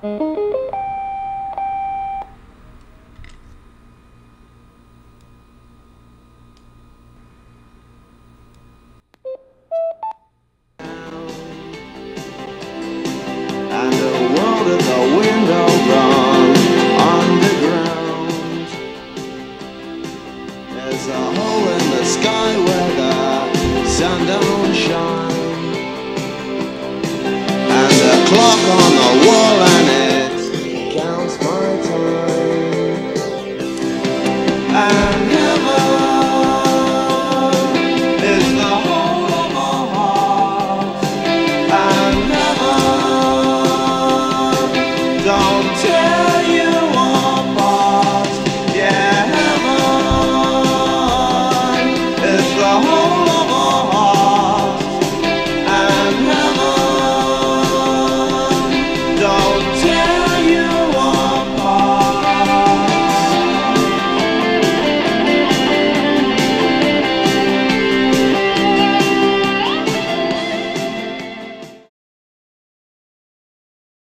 And the world at the window gone underground. There's a hole in the sky where the sun don't shine. And the clock on the wall